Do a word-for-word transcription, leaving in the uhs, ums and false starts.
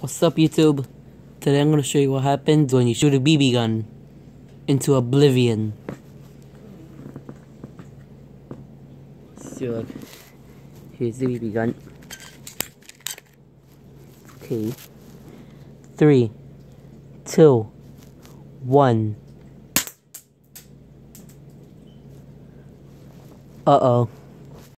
What's up, YouTube? Today I'm going to show you what happens when you shoot a B B gun into oblivion. So look, here's the B B gun. Okay. Three, two, one. Uh-oh.